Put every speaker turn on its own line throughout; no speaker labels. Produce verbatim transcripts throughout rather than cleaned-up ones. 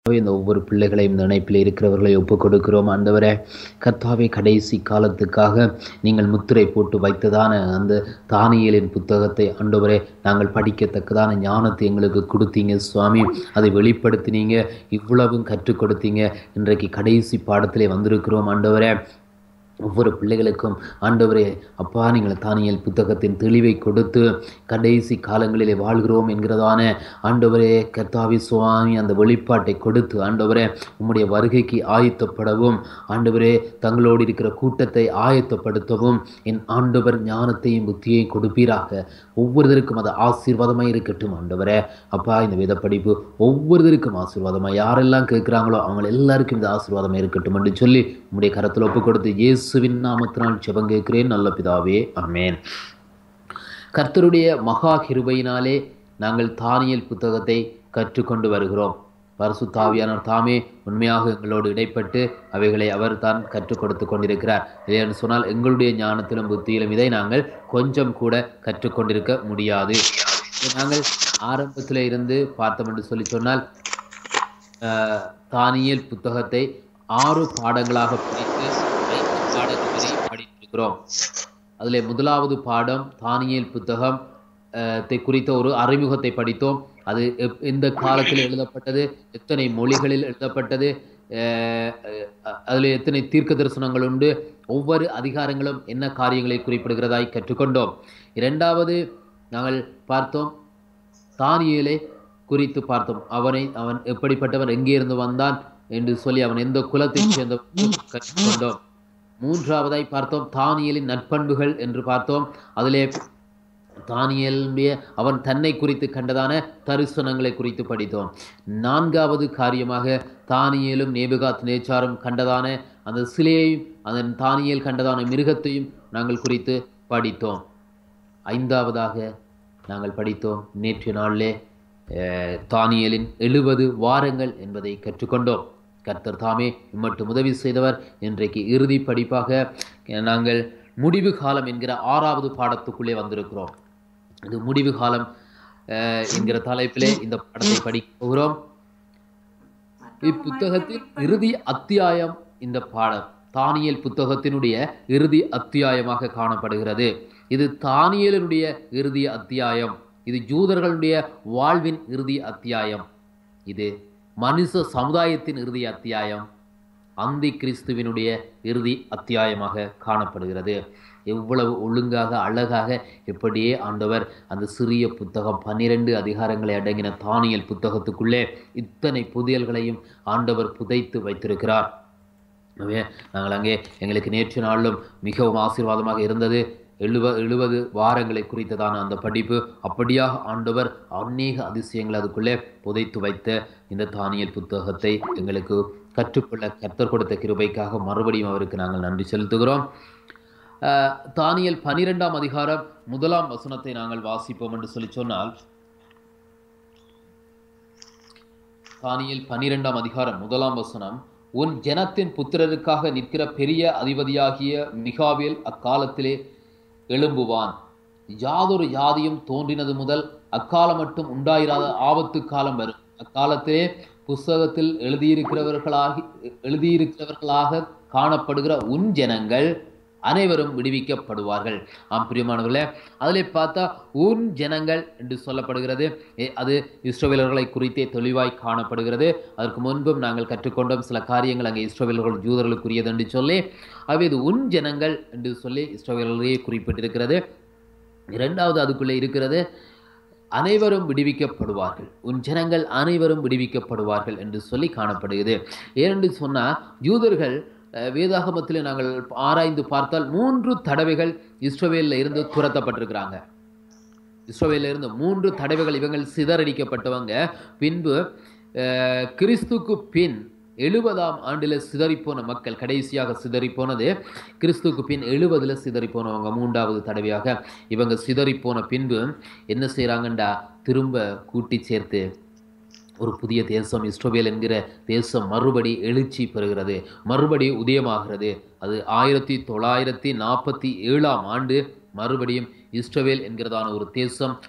இந்த ஒவ்வொரு பிள்ளைகளையும் இந்த இணைப்பில் இருக்கிறவர்களை ஒப்புக் கொடுக்கிறோம். ஆண்டவரே, கர்த்தாவே, கடைசி காலத்துக்காக நீங்கள் முத்திரை போட்டு வைத்ததான அந்த தானியேலின் புத்தகத்தை ஆண்டவரே நாங்கள் படிக்கத்தக்கதான ஞானத்தை எங்களுக்கு கொடுத்தீங்க சுவாமி. அதை வெளிப்படுத்தினீங்க, இவ்வளவும் கற்றுக் கொடுத்தீங்க. இன்றைக்கு கடைசி பாடத்திலே வந்திருக்கிறோம் ஆண்டவரே. ஒவ்வொரு பிள்ளைகளுக்கும் ஆண்டவரே அப்பா, நீங்கள் தானியேல் புத்தகத்தின் தெளிவை கொடுத்து கடைசி காலங்களிலே வாழ்கிறோம் என்கிறதான ஆண்டவரே கர்த்தாவே சுவாமி அந்த வெளிப்பாட்டை கொடுத்து ஆண்டவரே உம்முடைய வருகைக்கு ஆயத்தப்படவும் ஆண்டவரே தங்களோடு இருக்கிற கூட்டத்தை ஆயத்தப்படுத்தவும் என் ஆண்டவர் ஞானத்தையும் புத்தியையும் கொடுப்பீராக. ஒவ்வொருத்தருக்கும் அது ஆசீர்வாதமாக இருக்கட்டும் ஆண்டவரே. அப்பா, இந்த வேத படிப்பு ஒவ்வொருத்தருக்கும் ஆசீர்வாதமாக, யாரெல்லாம் கேட்குறாங்களோ அவங்க எல்லாருக்கும் இந்த ஆசீர்வாதமாக இருக்கட்டும் என்று சொல்லி உம்முடைய கரத்தில் ஒப்பு கொடுத்து இயேசுவின் நாமத்தினால் ஜெபம் கேட்கிறேன் நல்ல பிதாவே, ஆமென். கர்த்தருடைய மகா கிருபையினாலே நாங்கள் தானியேல் புத்தகத்தை கற்றுக்கொண்டு வருகிறோம். பரிசுத்த தாமே உண்மையாக எங்களோடு இடைப்பட்டு அவைகளை அவர் தான் கற்றுக் கொடுத்து கொண்டிருக்கிறார். இல்லையென்று சொன்னால் எங்களுடைய ஞானத்திலும் புத்தியிலும் இதை நாங்கள் கொஞ்சம் கூட கற்றுக்கொண்டிருக்க முடியாது. நாங்கள் ஆரம்பத்தில் இருந்து பார்த்தோம் என்று சொல்லி சொன்னால் தானியேல் புத்தகத்தை ஆறு பாடங்களாக பிரித்து ஐந்து பாடங்கள் வரை படித்திருக்கிறோம். அதில் முதலாவது பாடம் தானியேல் புத்தகம் குறித்த ஒரு அறிமுகத்தை படித்தோம். அது எந்த காலத்தில் எழுதப்பட்டது, எத்தனை மொழிகளில் எழுதப்பட்டது, அதில் எத்தனை தீர்க்க தரிசனங்கள் உண்டு, ஒவ்வொரு அதிகாரங்களும் என்ன காரியங்களை குறிப்பிடுகிறதாய் கற்றுக்கொண்டோம். இரண்டாவது நாங்கள் பார்த்தோம் தானியேலை குறித்து பார்த்தோம். அவனை அவன் எப்படிப்பட்டவன், எங்கே இருந்து வந்தான் என்று சொல்லி அவன் எந்த குலத்தை சேர்ந்த கற்றுக்கொண்டோம். மூன்றாவதாய் பார்த்தோம் தானியேலின் நற்பண்புகள் என்று பார்த்தோம். அதிலே தானியேலுடைய அவன் தன்னை குறித்து கண்டதான தரிசனங்களை குறித்து படித்தோம். நான்காவது காரியமாக தானியேலும் நேபுகாத் நேச்சாரும் கண்டதான அந்த சிலையையும் அதன் தானியேல் கண்டதான மிருகத்தையும் நாங்கள் குறித்து படித்தோம். ஐந்தாவதாக நாங்கள் படித்தோம் நேற்று நாளிலே தானியேலின் எழுபது வாரங்கள் என்பதை கற்றுக்கொண்டோம். கர்த்தர் தாமே இம்மட்டும் உதவி செய்தவர். இன்றைக்கு இறுதி படிப்பாக நாங்கள் முடிவு காலம் என்கிற ஆறாவது பாடத்துக்குள்ளே வந்திருக்கிறோம். இது முடிவு காலம் என்கிற தலைப்பிலே இந்த பாடத்தை படிக்க போகிறோம். இப்புத்தகத்தின் இறுதி அத்தியாயம் இந்த பாடம் தானியேல் புத்தகத்தினுடைய இறுதி அத்தியாயமாக காணப்படுகிறது. இது தானியேலினுடைய இறுதி அத்தியாயம். இது யூதர்களுடைய வாழ்வின் இறுதி அத்தியாயம். இது மனுஷ சமுதாயத்தின் இறுதி அத்தியாயம். அந்தி கிறிஸ்துவினுடைய இறுதி அத்தியாயமாக காணப்படுகிறது. எவ்வளவு ஒழுங்காக அழகாக எப்படியே ஆண்டவர் அந்த சிறிய புத்தகம் பன்னிரண்டு அதிகாரங்களை அடங்கின தானியேல் புத்தகத்துக்குள்ளே இத்தனை புதியல்களையும் ஆண்டவர் புதைத்து வைத்திருக்கிறார். எனவே நாங்கள் அங்கே எங்களுக்கு நேற்று நாளிலும் மிகவும் ஆசீர்வாதமாக இருந்தது. எழுவ எழுபது வாரங்களை குறித்ததான அந்த படிப்பு. அப்படியாக ஆண்டவர் அநேக அதிசயங்கள் அதுக்குள்ளே புதைத்து வைத்த இந்த தானியேல் புத்தகத்தை எங்களுக்கு கற்றுக்கொள்ள கர்த்தர் கொடுத்த கிருபைக்காக மறுபடியும் அவருக்கு நாங்கள் நன்றி செலுத்துகிறோம். தானியேல் பனிரெண்டாம் அதிகாரம் முதலாம் வசனத்தை நாங்கள் வாசிப்போம் என்று சொல்லி சொன்னால், தானியேல் பனிரெண்டாம் அதிகாரம் முதலாம் வசனம், உன் ஜனத்தின் புத்திரருக்காக நிற்கிற பெரிய அதிபதியாகிய மிகாவேல் அக்காலத்திலே எழும்புவான். யாதொரு யாதியும் தோன்றினது முதல் அக்காலம் மட்டும் உண்டாயிராத ஆபத்து காலம் வரும். அக்காலத்திலே புஸ்தகத்தில் எழுதியிருக்கிறவர்களாகி எழுதியிருக்கிறவர்களாக காணப்படுகிற உன் ஜனங்கள் அனைவரும் விடுவிக்கப்படுவார்கள். ஆம் பிரியமானவர்களே, அதிலே பார்த்தா உன் ஜனங்கள் என்று சொல்லப்படுகிறது. அது இஸ்ரவேலர்களை குறித்தே தெளிவாய் காணப்படுகிறது. அதற்கு முன்பும் நாங்கள் கற்றுக்கொண்டோம் சில காரியங்கள் அங்கே இஸ்ரவேலர்கள் யூதர்களுக்குரியது என்று சொல்லி, அவை இது உன் ஜனங்கள் என்று சொல்லி இஸ்ரவேலர்களே குறிப்பிட்டிருக்கிறது. இரண்டாவது அதுக்குள்ளே இருக்கிறது அனைவரும் விடுவிக்கப்படுவார்கள். உன் ஜனங்கள் அனைவரும் விடுவிக்கப்படுவார்கள் என்று சொல்லி காணப்படுகிறது. ஏனென்று சொன்னால் யூதர்கள் வேதாகமத்தில் நாங்கள் ஆராய்ந்து பார்த்தால் மூன்று தடவைகள் இஸ்ரவேலில் இருந்து துரத்தப்பட்டிருக்கிறாங்க. இஸ்ரவேலில் இருந்து மூன்று தடவைகள் இவங்கள் சிதறடிக்கப்பட்டவங்க. பின்பு கிறிஸ்துக்கு பின் எழுபதாம் ஆண்டில் சிதறிப்போன மக்கள், கடைசியாக சிதறிப்போனது கிறிஸ்துக்கு பின் எழுபதில் சிதறிப்போனவங்க மூன்றாவது தடவையாக இவங்க சிதறிப்போன பின்பு என்ன செய்கிறாங்கண்டா, திரும்ப கூட்டி சேர்த்து ஒரு புதிய தேசம் இஸ்ரவேல் என்கிற தேசம் மறுபடி எழுச்சி பெறுகிறது, மறுபடி உதயமாகிறது. அது ஆயிரத்தி தொள்ளாயிரத்தி நாற்பத்தி ஏழாம் ஆண்டு மறுபடியும் இஸ்ரவேல் என்கிறதான ஒரு தேசம்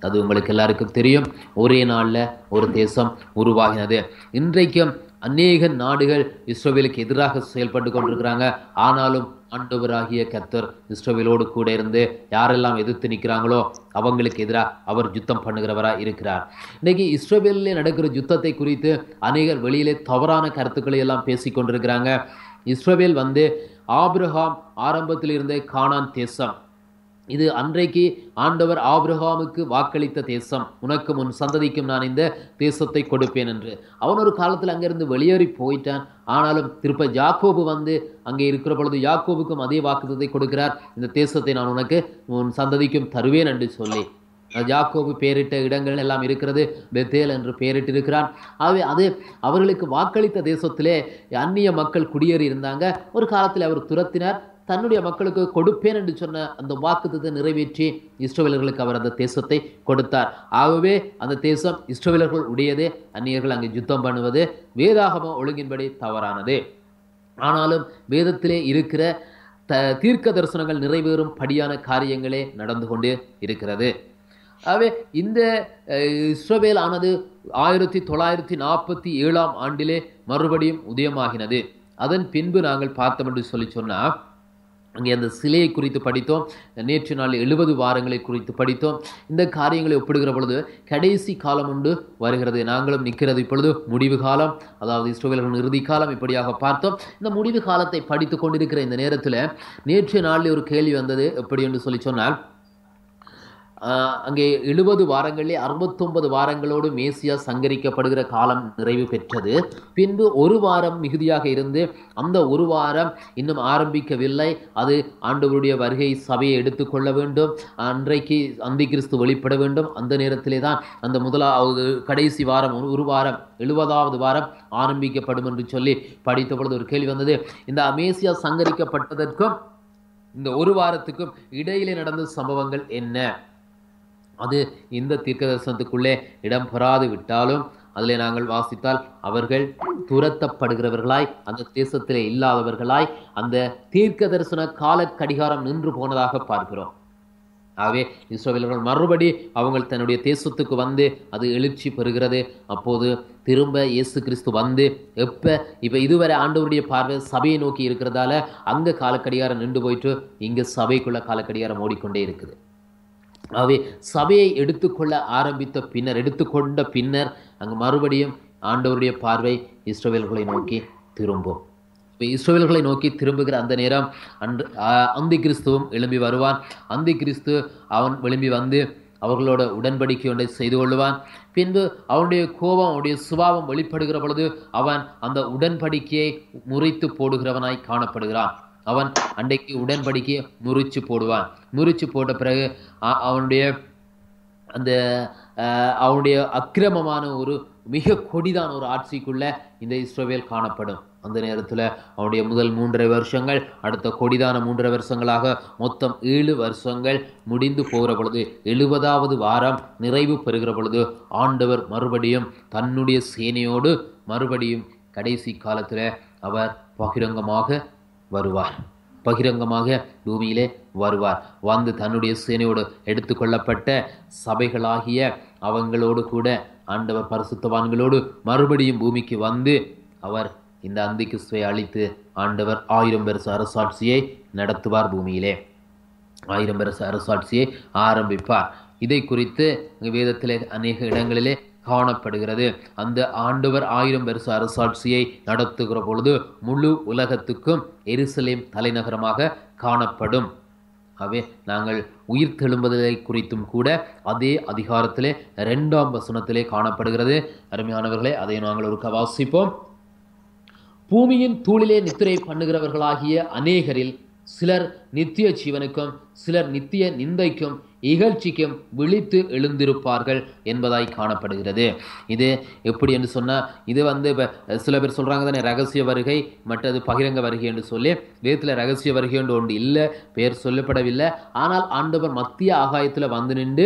அது உங்களுக்கு எல்லாருக்கும் தெரியும். ஒரே நாளில் ஒரு தேசம் உருவாகினது. இன்றைக்கும் அநேக நாடுகள் இஸ்ரவேலுக்கு எதிராக செயல்பட்டு கொண்டிருக்கிறாங்க. ஆனாலும் ஆண்டவராகிய கர்த்தர் இஸ்ரவேலோடு கூட இருந்து யாரெல்லாம் எதிர்த்து நிற்கிறாங்களோ அவங்களுக்கு எதிராக அவர் யுத்தம் பண்ணுகிறவராக இருக்கிறார். இன்னைக்கு இஸ்ரவேலில் நடக்கிற யுத்தத்தை குறித்து அநேகர் வெளியிலே தவறான கருத்துக்களை எல்லாம் பேசி கொண்டிருக்கிறாங்க. இஸ்ரவேல் வந்து ஆபிரகாம் ஆரம்பத்தில் இருந்த கானான் தேசம். இது அன்றைக்கு ஆண்டவர் ஆபிரகாமுக்கு வாக்களித்த தேசம். உனக்கும் உன் சந்ததிக்கும் நான் இந்த தேசத்தை கொடுப்பேன் என்று. அவன் ஒரு காலத்தில் அங்கிருந்து வெளியேறி போயிட்டான். ஆனாலும் திருப்ப யாக்கோபு வந்து அங்கே இருக்கிற பொழுது யாக்கோபுக்கும் அதே வாக்குத்தத்தை கொடுக்கிறார். இந்த தேசத்தை நான் உனக்கு உன் சந்ததிக்கும் தருவேன் என்று சொல்லி யாக்கோபு பேரிட்ட இடங்கள் எல்லாம் இருக்கிறது. பெத்தேல் என்று பெயரிட்டு இருக்கிறான். ஆகவே அது அவர்களுக்கு வாக்களித்த தேசத்திலே அந்நிய மக்கள் குடியேறி இருந்தாங்க. ஒரு காலத்தில் அவர் துரத்தினார். தன்னுடைய மக்களுக்கு கொடுப்பேன் என்று சொன்ன அந்த வாக்குத்தத்தை நிறைவேற்றி இஸ்ரவேலர்களுக்கு அவர் அந்த தேசத்தை கொடுத்தார். ஆகவே அந்த தேசம் இஸ்ரவேலர்கள் உடையதே. அந்நியர்கள் அங்கே யுத்தம் பண்ணுவது வேதாகம ஒழுங்கின்படி தவறானது. ஆனாலும் வேதத்திலே இருக்கிற த தீர்க்க தரிசனங்கள் நிறைவேறும் படியான காரியங்களே நடந்து கொண்டு இருக்கிறது. ஆகவே இந்த இஸ்ரவேல் ஆனது ஆயிரத்தி தொள்ளாயிரத்தி நாற்பத்தி ஏழாம் ஆண்டிலே மறுபடியும் உதயமாகினது. அதன் பின்பு நாங்கள் பார்த்தோம் என்று சொல்லி சொன்னால் அங்கே அந்த சிலையை குறித்து படித்தோம். நேற்று நாள் எழுபது வாரங்களை குறித்து படித்தோம். இந்த காரியங்களை ஒப்பிடுகிற பொழுது கடைசி காலம் உண்டு வருகிறது. நாங்களும் நிற்கிறது இப்பொழுது முடிவு காலம், அதாவது இஸ்ரவேலர்களின் இறுதி காலம். இப்படியாக பார்த்தோம். இந்த முடிவு காலத்தை படித்து கொண்டிருக்கிற இந்த நேரத்தில் நேற்று நாளில் ஒரு கேள்வி வந்தது. எப்படி என்று சொல்லி சொன்னால் அங்கே எழுபது வாரங்களிலே அறுபத்தொன்பது வாரங்களோடு மேசியா சங்கரிக்கப்படுகிற காலம் நிறைவு பெற்றது. பின்பு ஒரு வாரம் மிகுதியாக இருந்து அந்த ஒரு வாரம் இன்னும் ஆரம்பிக்கவில்லை. அது ஆண்டவருடைய வருகை சபையை எடுத்துக்கொள்ள வேண்டும். அன்றைக்கு அந்தி கிறிஸ்து வெளிப்பட வேண்டும். அந்த நேரத்திலே தான் அந்த முதலாவது கடைசி வாரம் ஒரு வாரம் எழுபதாவது வாரம் ஆரம்பிக்கப்படும் என்று சொல்லி படித்த பொழுது ஒரு கேள்வி வந்தது. இந்த மேசியா சங்கரிக்கப்பட்டதற்கும் இந்த ஒரு வாரத்துக்கும் இடையிலே நடந்த சம்பவங்கள் என்ன? அது இந்த தீர்க்க தரிசனத்துக்குள்ளே இடம் பெறாது விட்டாலும் அதில் நாங்கள் வாசித்தால் அவர்கள் துரத்தப்படுகிறவர்களாய், அந்த தேசத்திலே இல்லாதவர்களாய், அந்த தீர்க்க தரிசன கால கடிகாரம் நின்று போனதாக பார்க்கிறோம். ஆகவே இஸ்ரவேலர்கள் மறுபடி அவங்க தன்னுடைய தேசத்துக்கு வந்து அது எழுச்சி பெறுகிறது. அப்போது திரும்ப இயேசு கிறிஸ்து வந்து எப்போ இப்போ இதுவரை ஆண்டவருடைய பார்வை சபையை நோக்கி இருக்கிறதால அங்கே காலக்கடிகாரம் நின்று போயிட்டு இங்கே சபைக்குள்ள காலக்கடிகாரம் ஓடிக்கொண்டே இருக்குது. ஆகவே சபையை எடுத்துக்கொள்ள ஆரம்பித்த பின்னர் எடுத்துக்கொண்ட பின்னர் அங்கு மறுபடியும் ஆண்டவருடைய பார்வை இஸ்ரவேலர்களை நோக்கி திரும்பும். இப்போ இஸ்ரவேலர்களை நோக்கி திரும்புகிற அந்த நேரம் அன்று அந்தி கிறிஸ்துவும் எழும்பி வருவான். அந்தி கிறிஸ்து அவன் எழும்பி வந்து அவர்களோட உடன்படிக்கை ஒன்றை செய்து கொள்ளுவான். பின்பு அவனுடைய கோபம், அவனுடைய சுபாவம் வெளிப்படுகிற பொழுது அவன் அந்த உடன்படிக்கையை முறித்து போடுகிறவனாய் காணப்படுகிறான். அவன் அன்றைக்கு உடன்படிக்கையை முறிச்சு போடுவான். முறிச்சு போட்ட பிறகு அவனுடைய அந்த அவனுடைய அக்கிரமமான ஒரு மிக கொடிதான ஒரு ஆட்சிக்குள்ள இந்த இஸ்ரவேல் காணப்படும். அந்த நேரத்தில் அவனுடைய முதல் மூன்றரை வருஷங்கள், அடுத்த கொடிதான மூன்றரை வருஷங்களாக மொத்தம் ஏழு வருஷங்கள் முடிந்து போகிற பொழுது எழுபதாவது வாரம் நிறைவு பெறுகிற பொழுது ஆண்டவர் மறுபடியும் தன்னுடைய சேனையோடு மறுபடியும் கடைசி காலத்தில் அவர் பகிரங்கமாக வருவார். பகிரங்கமாக பூமியிலே வருவார். வந்து தன்னுடைய சேனையோடு எடுத்துக்கொள்ளப்பட்ட சபைகளாகிய அவங்களோடு கூட ஆண்டவர் பரிசுத்தவான்களோடு மறுபடியும் பூமிக்கு வந்து அவர் இந்த அந்தி கிறிஸ்துவை அழித்து ஆண்டவர் ஆயிரம் வருஷ அரசாட்சியை நடத்துவார். பூமியிலே ஆயிரம் வருஷ அரசாட்சியை ஆரம்பிப்பார். இதை குறித்து வேதத்திலே அநேக இடங்களிலே காணப்படுகிறது. அந்த ஆண்டவர் ஆயிரம் வருஷ அரசாட்சியை நடத்துகிற பொழுது முழு உலகத்துக்கும் எருசலேம் தலைநகரமாக காணப்படும். ஆகவே நாங்கள் உயிர் தெழும்புதலை குறித்தும் கூட அதே அதிகாரத்திலே இரண்டாம் வசனத்திலே காணப்படுகிறது. அருமையானவர்களே, அதை நாங்கள் ஒரு வாசிப்போம். பூமியின் தூளிலே நித்திரை பண்ணுகிறவர்களாகிய அநேகரில் சிலர் நித்திய ஜீவனுக்கும் சிலர் நித்திய நிந்தைக்கும் இகழ்ச்சிக்கும் விழித்து எழுந்திருப்பார்கள் என்பதாய் காணப்படுகிறது. இது எப்படி என்று சொன்னால், இது வந்து இப்போ சில பேர் சொல்கிறாங்க தானே ரகசிய வருகை மற்றது பகிரங்க வருகை என்று சொல்லி. வேதத்தில் ரகசிய வருகை என்று ஒன்று இல்லை, பெயர் சொல்லப்படவில்லை. ஆனால் ஆண்டவர் மத்திய ஆகாயத்தில் வந்து நின்று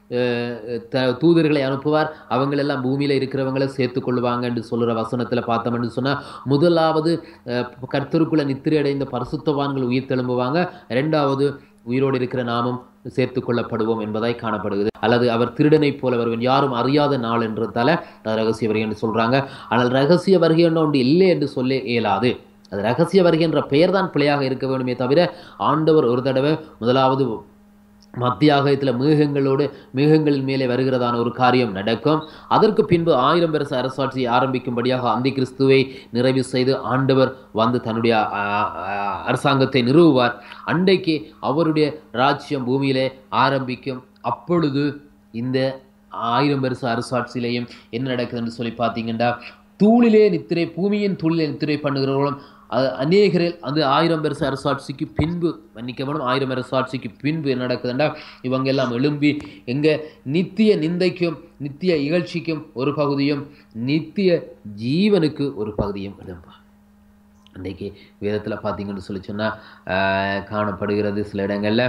தூதர்களை அனுப்புவார். அவங்களெல்லாம் பூமியில் இருக்கிறவங்களை சேர்த்து கொள்வாங்க என்று சொல்கிற வசனத்தில் பார்த்தோம் என்று சொன்னால், முதலாவது கர்த்தருக்குள்ள நித்திரை அடைந்த பரிசுத்தவான்கள் உயிர் தெழும்புவாங்க. ரெண்டாவது உயிரோடு இருக்கிற நாமும் சேர்த்துக் கொள்ளப்படுவோம் என்பதாய் காணப்படுகிறது. அல்லது அவர் திருடனைப் போல வருவன், யாரும் அறியாத நாள் என்றதால ரகசிய வருகை என்று சொல்றாங்க. ஆனால் ரகசிய வருகை என்ற ஒன்று இல்லை என்று சொல்ல இயலாது. அது ரகசிய வருகை என்ற பெயர் தான் பிழையாக இருக்க வேண்டுமே தவிர, ஆண்டவர் ஒரு தடவை முதலாவது மத்தியாகத்தில் மேகங்களோடு மேகங்களின் மேலே வருகிறதான ஒரு காரியம் நடக்கும். அதற்கு பின்பு ஆயிரம் வருஷ அரசாட்சியை ஆரம்பிக்கும்படியாக அந்தி கிறிஸ்துவை நிறைவு செய்து ஆண்டவர் வந்து தன்னுடைய அரசாங்கத்தை நிறுவுவார். அன்றைக்கு அவருடைய ராஜ்யம் பூமியிலே ஆரம்பிக்கும். அப்பொழுது இந்த ஆயிரம் வருஷ அரசாட்சியிலேயும் என்ன நடக்குதுன்னு சொல்லி பார்த்தீங்கன்னா, தூளிலே நித்திரை பூமியின் தூளிலே நித்திரை பண்ணுகிறவர்களும் அநேகரில் அந்த ஆயிரம் வருஷ அரசாட்சிக்கு பின்பு மன்னிக்கப்படும் ஆயிரம் அரசாட்சிக்கு பின்பு என்ன நடக்குதுன்னா, இவங்க எல்லாம் எழும்பி எங்க நித்திய நிந்தைக்கும் நித்திய இகழ்ச்சிக்கும் ஒரு பகுதியும் நித்திய ஜீவனுக்கு ஒரு பகுதியும் எழும்பா. அன்றைக்கு வேதத்தில் பார்த்தீங்கன்னு சொல்லி சொன்னால் காணப்படுகிறது சில இடங்களில்.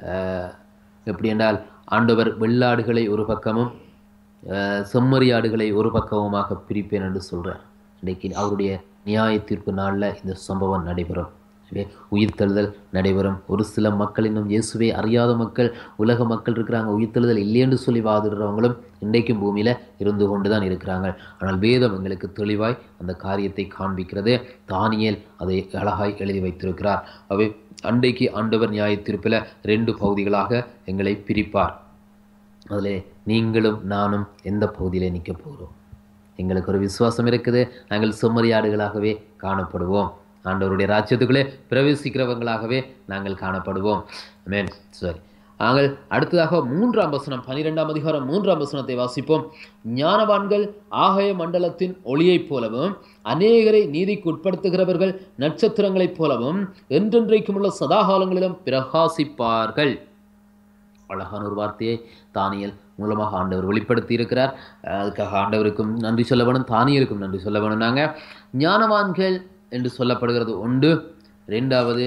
எப்படி என்றால், ஆண்டவர் வெள்ளாடுகளை ஒரு பக்கமும் செம்மறியாடுகளை ஒரு பக்கமுமாக பிரிப்பேன் என்று சொல்கிறார். இன்றைக்கு அவருடைய நியாய தீர்ப்பு நாளில் இந்த சம்பவம் நடைபெறும். உயிர்த்தெழுதல் நடைபெறும். ஒரு சில மக்கள், இன்னும் இயேசுவை அறியாத மக்கள், உலக மக்கள் இருக்கிறாங்க. உயிர்த்தெழுதல் இல்லையென்று சொல்லி வாதிடுறவங்களும் இன்றைக்கும் பூமியில் இருந்து கொண்டு தான் இருக்கிறாங்க. ஆனால் வேதம் எங்களுக்கு தெளிவாய் அந்த காரியத்தை காண்பிக்கிறது. தானியேல் அதை அழகாய் எழுதி வைத்திருக்கிறார். அவை அன்றைக்கு ஆண்டவர் நியாய தீர்ப்பில் ரெண்டு பகுதிகளாக எங்களை பிரிப்பார். அதில் நீங்களும் நானும் எந்த பகுதியிலே நிற்க போகிறோம்? எங்களுக்கு ஒரு விசுவாசம் இருக்குது. நாங்கள் செம்மறியாடுகளாகவே காணப்படுவோம். ஆண்டவருடைய ராஜ்யத்துக்குள்ளே பிரவேசிக்கிறவங்களாகவே நாங்கள் காணப்படுவோம். ஆமென். சரி, நாங்கள் அடுத்ததாக மூன்றாம் வசனம், பனிரெண்டாம் அதிகாரம் மூன்றாம் வசனத்தை வாசிப்போம். ஞானவான்கள் ஆகாய மண்டலத்தின் ஒளியைப் போலவும் அநேகரை நீதிக்கு உட்படுத்துகிறவர்கள் நட்சத்திரங்களைப் போலவும் என்றென்றைக்கும் உள்ள சதாகாலங்களிலும் பிரகாசிப்பார்கள். அழகான ஒரு வார்த்தையை தானியேல் மூலமாக ஆண்டவர் வெளிப்படுத்தி இருக்கிறார். அதுக்காக ஆண்டவருக்கும் நன்றி சொல்ல வேணும், தானியேலுக்கும் நன்றி சொல்ல வேணும். நாங்கள் ஞானவான்கள் என்று சொல்லப்படுகிறது உண்டு. ரெண்டாவது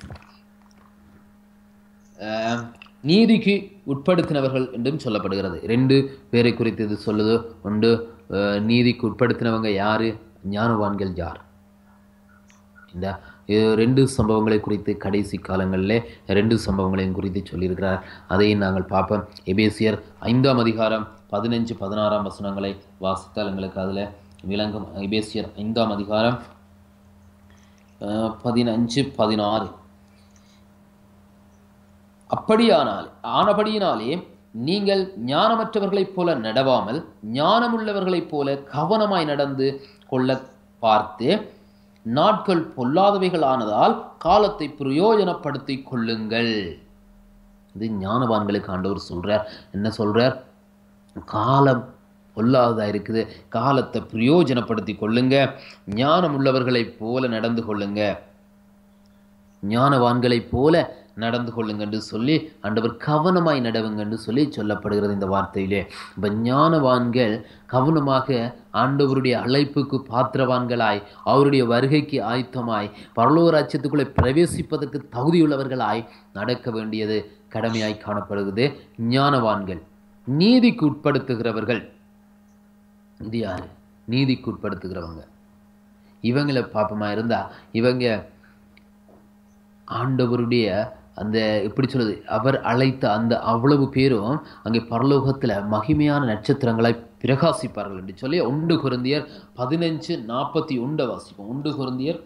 நீதிக்கு உட்படுத்தினவர்கள் என்றும் சொல்லப்படுகிறது. ரெண்டு பேரை குறித்து இது சொல்லுது உண்டு. நீதிக்கு உட்படுத்தினவங்க யாரு, ஞானவான்கள் யார்? இந்த ரெண்டு சம்பவங்களை குறித்து கடைசி காலங்களில் ரெண்டு சம்பவங்களையும் குறித்து சொல்லியிருக்கிறார். அதையும் நாங்கள் பார்ப்போம். எபேசியர் ஐந்தாம் அதிகாரம் பதினஞ்சு பதினாறாம் வசனங்களை வாசித்தால் எங்களுக்கு அதில் விளங்கும். எபேசியர் ஐந்தாம் அதிகாரம் பதினஞ்சு பதினாறு. அப்படியானால் ஆனபடியினாலே நீங்கள் ஞானமற்றவர்களைப் போல நடவாமல் ஞானமுள்ளவர்களைப் போல கவனமாய் நடந்து கொள்ள பார்த்து நாட்கள் பொல்லாதவைகள் ஆனதால் காலத்தை பிரயோஜனப்படுத்தி கொள்ளுங்கள். இது ஞானவான்களுக்கு ஆண்டவர் சொல்றார். என்ன சொல்றார்? காலம் பொல்லாததா இருக்குது, காலத்தை பிரயோஜனப்படுத்தி கொள்ளுங்க, ஞானம் உள்ளவர்களைப் போல நடந்து கொள்ளுங்க, ஞானவான்களைப் போல நடந்து கொள்ளுங்க என்று சொல்லி ஆண்டவர் கவனமாய் நடவுங்க என்று சொல்லி சொல்லப்படுகிறது இந்த வார்த்தையிலே. இப்போ ஞானவான்கள் கவனமாக ஆண்டவருடைய அழைப்புக்கு பாத்திரவான்களாய், அவருடைய வருகைக்கு ஆயத்தமாய், பரலோக ராஜ்யத்துக்குள்ளே பிரவேசிப்பதற்கு தகுதியுள்ளவர்களாய் நடக்க வேண்டியது கடமையாய் காணப்படுகிறது. ஞானவான்கள். நீதிக்கு உட்படுத்துகிறவர்கள் இது யாரு? நீதிக்கு உட்படுத்துகிறவங்க. இவங்களை பாப்பமா இருந்தா இவங்க ஆண்டவருடைய அந்த எப்படி சொல்லுது, அவர் அழைத்த அந்த அவ்வளவு பேரும் அங்கே பரலோகத்தில் மகிமையான நட்சத்திரங்களை பிரகாசிப்பார்கள் என்று சொல்லி ஒன்று கொரிந்தியர் பதினஞ்சு நாற்பத்தி ஒன்றை வாசிப்போம். ஒன்று கொரிந்தியர்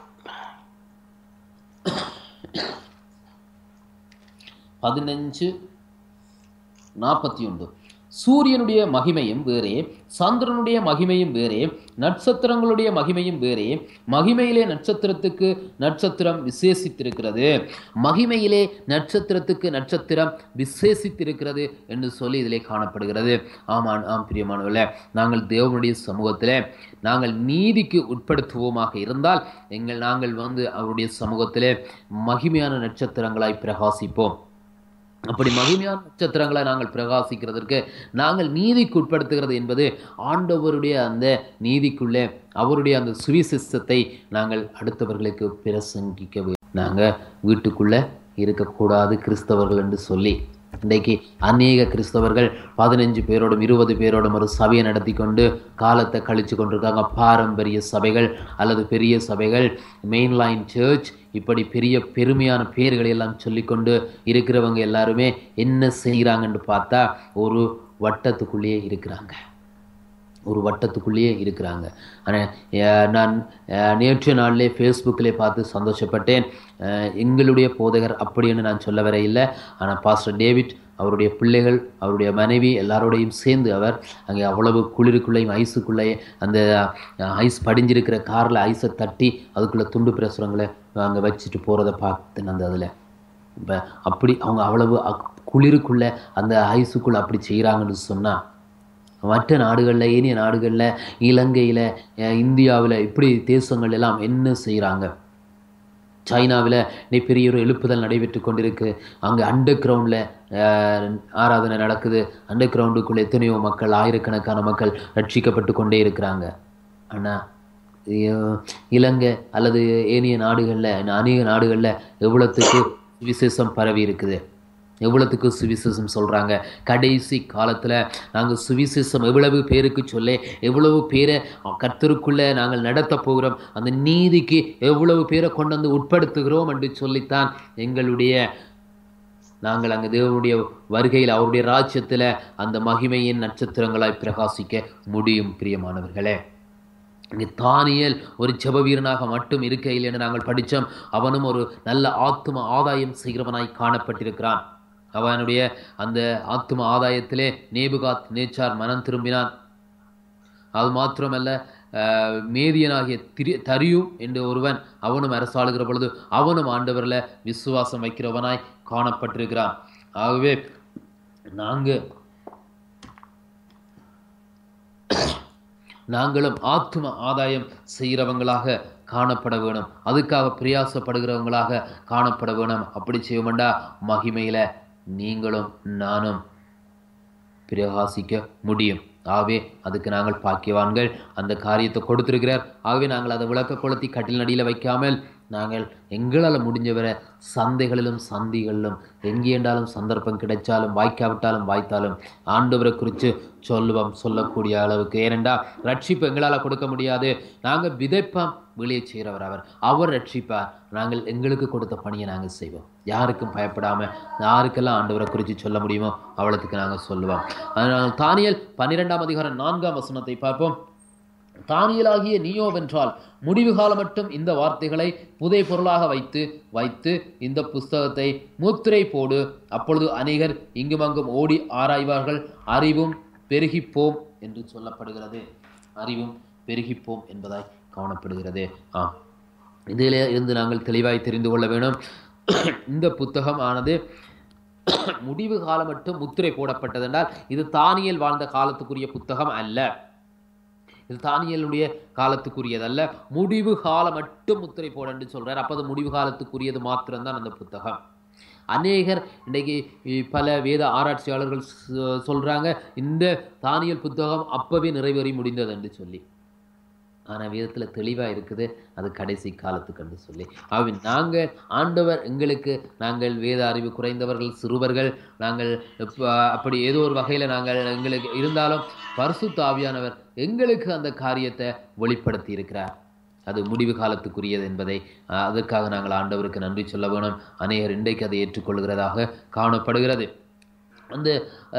பதினஞ்சு நாற்பத்தி ஒன்று. சூரியனுடைய மகிமையும் வேறே, சந்திரனுடைய மகிமையும் வேறே, நட்சத்திரங்களுடைய மகிமையும் வேறே. மகிமையிலே நட்சத்திரத்துக்கு நட்சத்திரம் விசேஷித்திருக்கிறது, மகிமையிலே நட்சத்திரத்துக்கு நட்சத்திரம் விசேஷித்திருக்கிறது என்று சொல்லி இதிலே காணப்படுகிறது. ஆமாம், ஆம் பிரியமானவர்களே, நாங்கள் தேவனுடைய சமூகத்திலே நாங்கள் நீதிக்கு உட்படுத்துவோமாக இருந்தால் எங்கள் நாங்கள் வந்து அவருடைய சமூகத்திலே மகிமையான நட்சத்திரங்களாய் பிரகாசிப்போம். அப்படி மகிமையான நட்சத்திரங்களை நாங்கள் பிரகாசிக்கிறதற்கு நாங்கள் நீதிக்கு உட்படுத்துகிறது என்பது ஆண்டவருடைய அந்த நீதிக்குள்ளே அவருடைய அந்த சுவிசேஷத்தை நாங்கள் அடுத்தவர்களுக்கு பிரசங்கிக்க. நாங்கள் வீட்டுக்குள்ளே இருக்கக்கூடாது கிறிஸ்தவர்கள் என்று சொல்லி இன்றைக்கு அநேக கிறிஸ்தவர்கள் பதினஞ்சு பேரோடும் இருபது பேரோடும் ஒரு சபையை நடத்தி கொண்டு காலத்தை கழித்து கொண்டிருக்காங்க. பாரம்பரிய சபைகள் அல்லது பெரிய சபைகள், மெயின்லைன் சர்ச், இப்படி பெரிய பெருமையான பேர்களை எல்லாம் சொல்லிக்கொண்டு இருக்கிறவங்க எல்லாருமே என்ன செய்கிறாங்கன்னு பார்த்தா ஒரு வட்டத்துக்குள்ளேயே இருக்கிறாங்க ஒரு வட்டத்துக்குள்ளேயே இருக்கிறாங்க. ஆனால் நான் நேற்று நாளிலே ஃபேஸ்புக்கிலே பார்த்து சந்தோஷப்பட்டேன். எங்களுடைய போதகர் அப்படின்னு நான் சொல்ல வர இல்லை, ஆனால் பாஸ்டர் டேவிட் அவருடைய பிள்ளைகள் அவருடைய மனைவி எல்லாரோடையும் சேர்ந்து அவர் அங்கே அவ்வளவு குளிருக்குள்ளேயும் ஐஸுக்குள்ளேயே அந்த ஐஸ் படிஞ்சிருக்கிற காரில் ஐஸை தட்டி அதுக்குள்ளே துண்டு பிரசுரங்களை அங்கே வச்சுட்டு போகிறத பார்த்தேன். அந்த அதில் இப்போ அப்படி அவங்க அவ்வளவு குளிருக்குள்ளே அந்த ஐஸுக்குள்ளே அப்படி செய்கிறாங்கன்னு சொன்னால் மற்ற நாடுகளில், ஏனைய நாடுகளில், இலங்கையில், இந்தியாவில் இப்படி தேசங்கள் எல்லாம் என்ன செய்கிறாங்க? சைனாவில் நீ பெரிய ஒரு எழுப்புதல் நடைபெற்று கொண்டிருக்கு. அங்கே அண்டர் கிரவுண்டில் ஆராதனை நடக்குது. அண்டர் கிரவுண்டுக்குள்ளே எத்தனையோ மக்கள், ஆயிரக்கணக்கான மக்கள் ரட்சிக்கப்பட்டு கொண்டே இருக்கிறாங்க. ஆனால் இலங்கை அல்லது ஏனைய நாடுகளில், அநேக நாடுகளில் எவ்வளோத்துக்கு விசேஷம் பரவி இருக்குது, எவ்வளோத்துக்கு சுவிசேஷம் சொல்கிறாங்க. கடைசி காலத்தில் நாங்கள் சுவிசேஷம் எவ்வளவு பேருக்கு சொல்ல, எவ்வளவு பேரை கர்த்தருக்குள்ளே நாங்கள் நடத்த போகிறோம், அந்த நீதிக்கு எவ்வளவு பேரை கொண்டு வந்து உட்படுத்துகிறோம் என்று சொல்லித்தான் எங்களுடைய நாங்கள் அங்கே தேவனுடைய வருகையில் அவருடைய ராஜ்யத்தில் அந்த மகிமையின் நட்சத்திரங்களாய் பிரகாசிக்க முடியும். பிரியமானவர்களே, இங்கே தானியேல் ஒரு ஜெப வீரனாக மட்டும் இருக்கையில் என்று நாங்கள் படித்தோம். அவனும் ஒரு நல்ல ஆத்தும ஆதாயம் செய்கிறவனாய் காணப்பட்டிருக்கிறான். அவனுடைய அந்த ஆத்தும ஆதாயத்திலே நேபுகாத் நேச்சார் மனம் திரும்பினான். அது மாத்திரமல்ல, மேதியனாகிய திரி தரியும் என்று ஒருவன் அவனும் அரசாளுகிற பொழுது அவனும் ஆண்டவரில் விசுவாசம் வைக்கிறவனாய் காணப்பட்டிருக்கிறான். ஆகவே நாங்கள் நாங்களும் ஆத்தும ஆதாயம் செய்கிறவங்களாக காணப்பட வேணும். அதுக்காக பிரயாசப்படுகிறவங்களாக காணப்பட வேணும். அப்படி செய்வோம்டா மகிமையில் நீங்களும் நானும் பிரகாசிக்க முடியும். ஆகவே அதுக்கு நாங்கள் பாக்கியவான்கள். அந்த காரியத்தை கொடுத்திருக்கிறார். ஆகவே நாங்கள் அதை விளக்க கொளுத்தி கட்டில் நடியில் வைக்காமல் நாங்கள் எங்களால் முடிஞ்சவரை சந்தைகளிலும் சந்திகளிலும் எங்கேண்டாலும் சந்தர்ப்பம் கிடைச்சாலும் வாய்க்காவிட்டாலும் வாய்த்தாலும் ஆண்டவரை குறித்து சொல்லுவோம், சொல்லக்கூடிய அளவுக்கு. ஏனெண்டா ரட்சிப்பு எங்களால் கொடுக்க முடியாது. நாங்கள் விதைப்போம், வெளியே செய்கிறவர் அவர். அவர் ரட்சிப்பார். நாங்கள் எங்களுக்கு கொடுத்த பணியை நாங்கள் செய்வோம். யாருக்கும் பயப்படாமல் யாருக்கெல்லாம் ஆண்டவரை குறித்து சொல்ல முடியுமோ அவ்வளோத்துக்கு நாங்கள் சொல்லுவோம். அதனால் தானியேல் பன்னிரெண்டாம் அதிகாரம் நான்காம் வசனத்தை பார்ப்போம். தானியேலாகிய நீயோவென்றால் முடிவு காலம் மட்டும் இந்த வார்த்தைகளை புதை பொருளாக வைத்து வைத்து இந்த புஸ்தகத்தை முத்திரை போடு. அப்பொழுது அநேகர் இங்குமங்கும் ஓடி ஆராய்வார்கள், அறிவும் பெருகிப்போம் என்று சொல்லப்படுகிறது. அறிவும் பெருகிப்போம் என்பதாய் காணப்படுகிறது. ஆ இதிலே இருந்து நாங்கள் தெளிவாய் தெரிந்து கொள்ள வேணும். இந்த புத்தகம் ஆனது முடிவு காலம் மட்டும் முத்திரை போடப்பட்டது என்றால் இது தானியேல் வாழ்ந்த காலத்துக்குரிய புத்தகம் அல்ல. இது தானியேலுடைய காலத்துக்குரியதல்ல. முடிவு காலம் மட்டும் முத்திரை போட என்று சொல்றார். அப்போ அது முடிவு காலத்துக்குரியது மாத்திரம்தான் அந்த புத்தகம். அநேகர் இன்றைக்கு பல வேத ஆராய்ச்சியாளர்கள் சொல்றாங்க இந்த தானியேல் புத்தகம் அப்பவே நிறைவேறி முடிந்தது என்று சொல்லி. ஆனால் வேதத்தில் தெளிவாக இருக்குது அது கடைசி காலத்துக்கு என்று சொல்லி. ஆகவே நாங்கள் ஆண்டவர் எங்களுக்கு, நாங்கள் வேத அறிவு குறைந்தவர்கள், சிறுவர்கள், நாங்கள் அப்படி ஏதோ ஒரு வகையில் நாங்கள் எங்களுக்கு இருந்தாலும் பரிசுத்த ஆவியானவர் எங்களுக்கு அந்த காரியத்தை வெளிப்படுத்தி இருக்கிறார். அது முடிவு காலத்துக்குரியது என்பதை அதற்காக நாங்கள் ஆண்டவருக்கு நன்றி சொல்ல வேணும். அநேகர் இன்றைக்கு அதை ஏற்றுக்கொள்கிறதாக காணப்படுகிறது. அந்த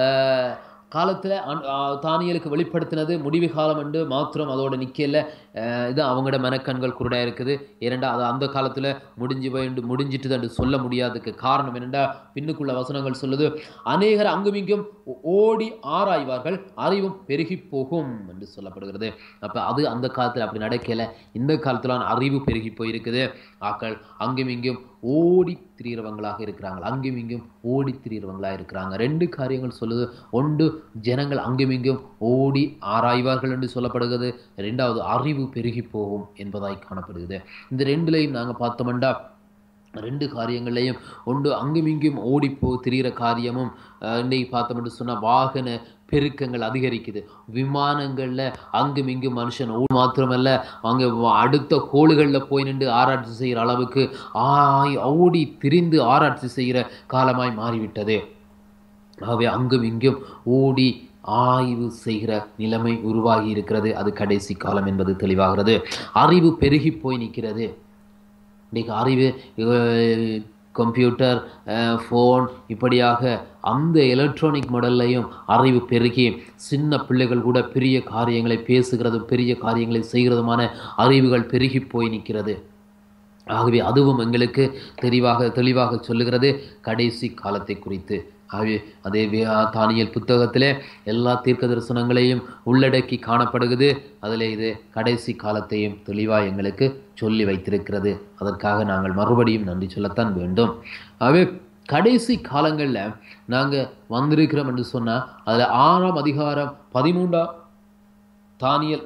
காலத்தில் தானியேலுக்கு வெளிப்படுத்தினது முடிவு காலம் என்று மாத்திரம் அதோட நிற்கல. இது அவங்களோட மனக்கண்கள் குருடாக இருக்குது. ஏனெண்டா அது அந்த காலத்தில் முடிஞ்சு போய் முடிஞ்சிட்டு என்று சொல்ல முடியாதுக்கு காரணம் என்னென்னா பின்னுக்குள்ள வசனங்கள் சொல்லுது, அநேகர் அங்குமிங்கும் ஓடி ஆராய்வார்கள், அறிவும் பெருகி போகும் என்று சொல்லப்படுகிறது. அப்போ அது அந்த காலத்தில் அப்படி நடக்கலை. இந்த காலத்தில் அறிவு பெருகி போயிருக்குது. ஆக்கள் அங்குமிங்கும் ஓடி திரிகிறவங்களாக இருக்கிறாங்க. அங்கும் இங்கும் ஓடி திரிகிறவங்களாக இருக்கிறாங்க. ரெண்டு காரியங்கள் சொல்லுது. ஒன்று, ஜனங்கள் அங்குமிங்கும் ஓடி ஆராய்வார்கள் என்று சொல்லப்படுகிறது. ரெண்டாவது, அறிவு பெருகி போகும் என்பதாய் காணப்படுகிறது. இந்த ரெண்டுலையும் நாங்கள் பார்த்தோம்டா ரெண்டு காரியங்கள்லையும் ஒன்று அங்குமிங்கும் ஓடி போ திரிகிற காரியமும் இன்னைக்கு பார்த்தோம்னு சொன்னால் வாகன பெருக்கங்கள் அதிகரிக்குது. விமானங்களில் அங்கும் இங்கும் மனுஷன் மாத்திரமல்ல அங்கே அடுத்த கோளுகளில் போய் நின்று ஆராய்ச்சி செய்கிற அளவுக்கு ஆய் ஓடி திரிந்து ஆராய்ச்சி செய்கிற காலமாய் மாறிவிட்டது. ஆகவே அங்கும் இங்கும் ஓடி ஆய்வு செய்கிற நிலைமை உருவாகி இருக்கிறது. அது கடைசி காலம் என்பது தெளிவாகிறது. அறிவு பெருகி போய் நிற்கிறது. இன்றைக்கு அறிவு கம்ப்யூட்டர், ஃபோன், இப்படியாக அந்த எலக்ட்ரானிக் மாடல்லையும் அறிவு பெருகி சின்ன பிள்ளைகள் கூட பெரிய காரியங்களை பேசுகிறதும் பெரிய காரியங்களை செய்கிறதுமான அறிவுகள் பெருகி போய் நிற்கிறது. ஆகவே அதுவும் எங்களுக்கு தெளிவாக தெளிவாக சொல்லுகிறது கடைசி காலத்தை குறித்து. ஆகவே அதே தானியேல் புத்தகத்திலே எல்லா தீர்க்க தரிசனங்களையும் உள்ளடக்கி காணப்படுகிறது. அதில் இது கடைசி காலத்தையும் தெளிவாக எங்களுக்கு சொல்லி வைத்திருக்கிறது. அதற்காக நாங்கள் மறுபடியும் நன்றி சொல்லத்தான் வேண்டும். ஆகவே கடைசி காலங்களில் நாங்கள் வந்திருக்கிறோம் என்று சொன்னால் அதில் ஆறாம் அதிகாரம் பதிமூன்றாம் தானியேல்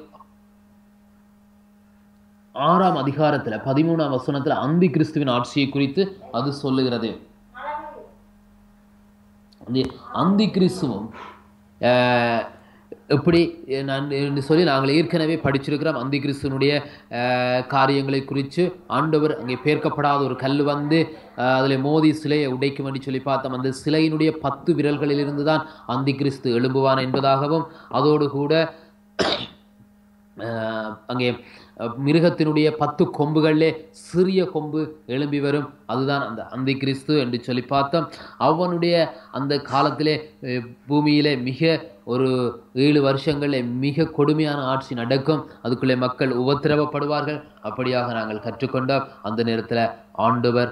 ஆறாம் அதிகாரத்தில் பதிமூணாம் வசனத்தில் அந்தி கிறிஸ்துவின் ஆட்சியை குறித்து அது சொல்லுகிறது. அந்தி கிறிஸ்துவும் எப்படி நான் சொல்லி நாங்கள் ஏற்கனவே படிச்சிருக்கிறோம். அந்தி கிறிஸ்துவனுடைய காரியங்களை குறித்து ஆண்டவர் அங்கே பேர்க்கப்படாத ஒரு கல் வந்து அதில் மோதி சிலையை உடைக்கும் என்று சொல்லி பார்த்தோம். அந்த சிலையினுடைய பத்து விரல்களிலிருந்து தான் அந்தி கிறிஸ்து எழும்புவான் என்பதாகவும், அதோடு கூட அங்கே மிருகத்தினுடைய பத்து கொம்புகளிலே சிறிய கொம்பு எழும்பி வரும், அதுதான் அந்த அந்தி கிறிஸ்து என்று சொல்லி பார்த்தோம். அவனுடைய அந்த காலத்திலே பூமியிலே மிக ஒரு ஏழு வருஷங்களில் மிக கொடுமையான ஆட்சி நடக்கும். அதுக்குள்ளே மக்கள் உபத்திரவப்படுவார்கள். அப்படியாக நாங்கள் கற்றுக்கொண்டோம். அந்த நேரத்தில் ஆண்டவர்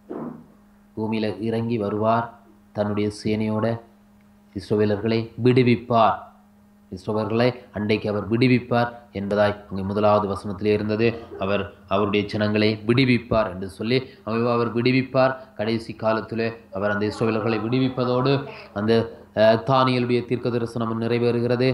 பூமியில் இறங்கி வருவார். தன்னுடைய சேனையோட இஸ்ரவேலர்களை விடுவிப்பார். இஸ்ரவேலர்களை அன்றைக்கு அவர் விடுவிப்பார் என்பதாய் அங்கே முதலாவது வசனத்திலே இருந்தது. அவர் அவருடைய ஜனங்களை விடுவிப்பார் என்று சொல்லி அவர் விடுவிப்பார். கடைசி காலத்திலே அவர் அந்த இஸ்ரவேலர்களை விடுவிப்பதோடு அந்த தானியேலுடைய தீர்க்க தரிசனம் நிறைவேறுகிறது.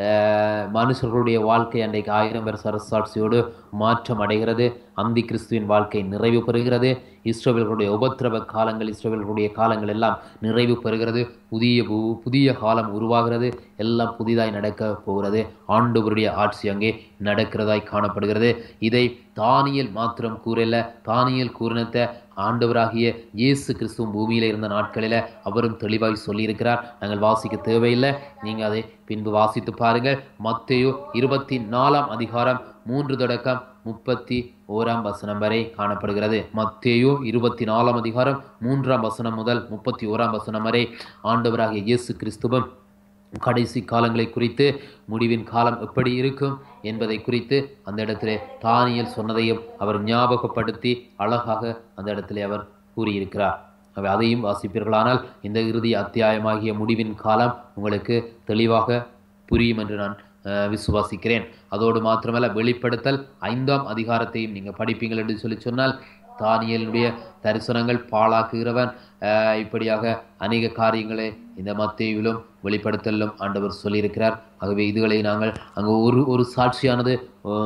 மனுஷர்களுடைய வாழ்க்கை அன்றைக்கு ஆயிரம் வருஷ அரசாட்சியோடு மாற்றம் அடைகிறது. அந்தி கிறிஸ்துவின் வாழ்க்கை நிறைவு பெறுகிறது. இஸ்ரவேலர்களுடைய உபத்திரவ காலங்கள், இஸ்ரவேலர்களுடைய காலங்கள் எல்லாம் நிறைவு பெறுகிறது. புதிய புதிய காலம் உருவாகிறது. எல்லாம் புதிதாய் நடக்க போகிறது. ஆண்டவருடைய ஆட்சி அங்கே நடக்கிறதாய் காணப்படுகிறது. இதை தானியேல் மாத்திரம் கூறல, தானியேல் கூறினத்தை ஆண்டவராகிய இயேசு கிறிஸ்துவும் பூமியில் இருந்த நாட்களில் அவரும் தெளிவாய் சொல்லியிருக்கிறார். நாங்கள் வாசிக்க தேவையில்லை, நீங்கள் அதை பின்பு வாசித்து பாருங்கள். மத்தேயு இருபத்தி நாலாம் அதிகாரம் மூன்று தொடக்கம் முப்பத்தி ஓராம் வசனம் வரை காணப்படுகிறது. மத்தேயு இருபத்தி நாலாம் அதிகாரம் மூன்றாம் வசனம் முதல் முப்பத்தி ஓராம் வசனம் வரை ஆண்டவராகிய இயேசு கிறிஸ்துவும் கடைசி காலங்களை குறித்து, முடிவின் காலம் எப்படி இருக்கும் என்பதை குறித்து அந்த இடத்திலே தானியேல் சொன்னதையும் அவர் ஞாபகப்படுத்தி அழகாக அந்த இடத்திலே அவர் கூறியிருக்கிறார். அவை அதையும் வாசிப்பீர்களானால் இந்த இறுதி அத்தியாயமாகிய முடிவின் காலம் உங்களுக்கு தெளிவாக புரியும் என்று நான் விசுவாசிக்கிறேன். அதோடு மாத்திரமல்ல, வெளிப்படுத்தல் ஐந்தாம் அதிகாரத்தையும் நீங்கள் படிப்பீங்கள் என்று சொல்லி சொன்னால், தானியேலுடைய தரிசனங்கள் பாழாக்குகிறவன், இப்படியாக அநேக காரியங்களை இந்த மத்தேயுவிலும் வெளிப்படுத்தலும் ஆண்டவர் சொல்லியிருக்கிறார். ஆகவே இதுகளை நாங்கள் அங்கு ஒரு ஒரு சாட்சியானது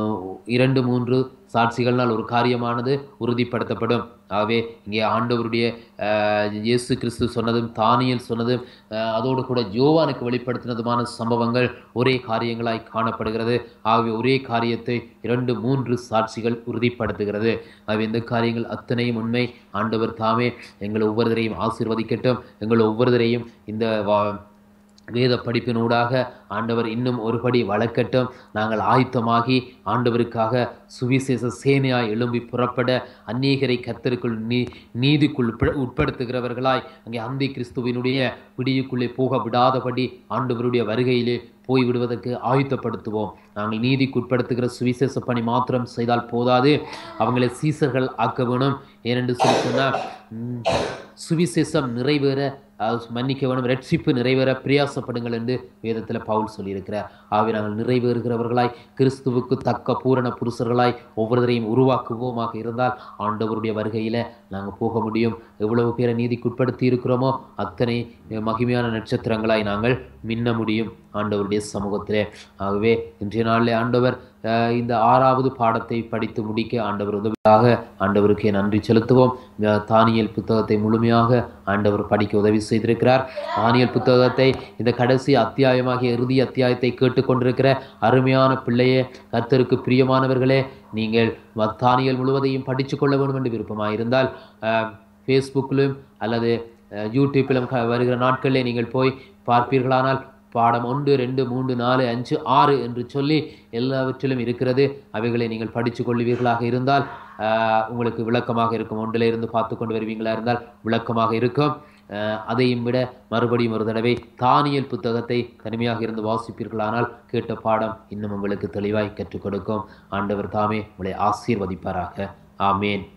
இரண்டு மூன்று சாட்சிகள்னால் ஒரு காரியமானது உறுதிப்படுத்தப்படும். ஆகவே இங்கே ஆண்டவருடைய இயேசு கிறிஸ்து சொன்னதும் தானியேல் சொன்னதும் அதோடு கூட யோவானுக்கு வெளிப்படுத்தினதுமான சம்பவங்கள் ஒரே காரியங்களாய் காணப்படுகிறது. ஆகவே ஒரே காரியத்தை இரண்டு மூன்று சாட்சிகள் உறுதிப்படுத்துகிறது. ஆகவே இந்த காரியங்கள் அத்தனையும் உண்மை. ஆண்டவர் தாமே எங்கள் ஒவ்வொருவரையும் ஆசீர்வதிக்கட்டும். எங்கள் ஒவ்வொருவரையும் இந்த வேத படிப்பினூடாக ஆண்டவர் இன்னும் ஒருபடி வளர்க்கட்டும். நாங்கள் ஆயத்தமாகி ஆண்டவருக்காக சுவிசேஷ சேனையாய் எழும்பி புறப்பட, அநேகரை கர்த்தருக்குள் நீ நீதிக்குள் உட்படுத்துகிறவர்களாய் அங்கே அந்தி கிறிஸ்துவினுடைய பிடியுக்குள்ளே போக விடாதபடி ஆண்டவருடைய வருகையிலே போய்விடுவதற்கு ஆயுத்தப்படுத்துவோம். நாங்கள் நீதிக்கு உட்படுத்துகிற சுவிசேஷ பணி மாத்திரம் செய்தால் போதாது, அவங்களை சீசர்கள் ஆக்க வேணும். ஏனென்று சொல்லி சொன்னால், சுவிசேஷம் நிறைவேற மன்னிக்க வேணும், ரட்சிப்பு நிறைவேற பிரயாசப்படுங்கள் என்று வேதத்தில் பவுல் சொல்லியிருக்கிறார். ஆகவே நாங்கள் நிறைவேறுகிறவர்களாய், கிறிஸ்துவுக்கு தக்க பூரண புருஷர்களாய் ஒவ்வொருவரையும் உருவாக்குவோமாக இருந்தால் ஆண்டவருடைய வருகையில் நாங்கள் போக முடியும். எவ்வளவு பேரை நீதிக்குட்படுத்தி இருக்கிறோமோ அத்தனை மகிமையான நட்சத்திரங்களாய் நாங்கள் மின்ன முடியும் ஆண்டவருடைய சமூகத்திலே. ஆகவே இன்றைய நாளில் ஆண்டவர் இந்த ஆறாவது பாடத்தை படித்து முடிக்க ஆண்டவர் உதவியாக ஆண்டவருக்கே நன்றி செலுத்துவோம். தானியேல் புத்தகத்தை முழுமையாக ஆண்டவர் படிக்க உதவி செய்திருக்கிறார். தானியேல் புத்தகத்தை இந்த கடைசி அத்தியாயமாகிய இறுதி அத்தியாயத்தை கேட்டுக்கொண்டிருக்கிற அருமையான பிள்ளையே, கர்த்தருக்கு பிரியமானவர்களே, நீங்கள் தானியேல் முழுவதையும் படித்து கொள்ள வேண்டும் என்று விருப்பமாக இருந்தால் ஃபேஸ்புக்கிலும் அல்லது யூடியூப்பிலும் வருகிற நாட்களிலே நீங்கள் போய் பார்ப்பீர்களானால் பாடம் ஒன்று ரெண்டு மூன்று நாலு அஞ்சு ஆறு என்று சொல்லி எல்லாவற்றிலும் இருக்கிறது. அவைகளை நீங்கள் படித்து கொள்வீர்களாக இருந்தால் உங்களுக்கு விளக்கமாக இருக்கும். ஒன்றில் இருந்து பார்த்து கொண்டு வருவீங்களா இருந்தால் விளக்கமாக இருக்கும். அதையும் விட மறுபடியும் ஒரு தடவை தானியல் புத்தகத்தை தனிமையாக இருந்து வாசிப்பீர்களானால் கேட்ட பாடம் இன்னும் உங்களுக்கு தெளிவாய் கற்றுக் கொடுக்கும். ஆண்டவர் தாமே உங்களை ஆசீர்வதிப்பாராக. ஆமேன்.